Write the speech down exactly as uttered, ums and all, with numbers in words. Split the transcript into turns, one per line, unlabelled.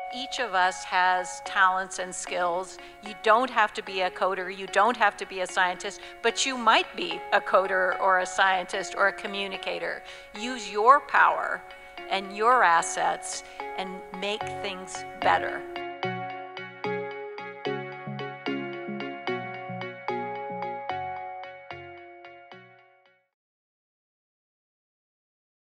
Each of us has talents and skills. You don't have to be a coder, you don't have to be a scientist, but you might be a coder or a scientist or a communicator. Use your power and your assets and make things better.